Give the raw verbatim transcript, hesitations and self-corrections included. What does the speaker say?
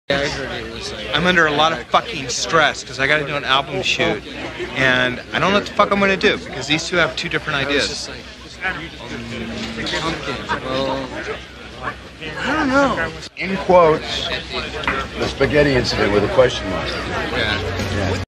Yeah, I heard it was like... I'm under a lot of fucking stress because I got to do an album shoot, and I don't know what the fuck I'm going to do because these two have two different I was ideas. just like, um, pumpkin. Well, I don't know. In quotes, the spaghetti incident with a question mark. yeah. Yeah.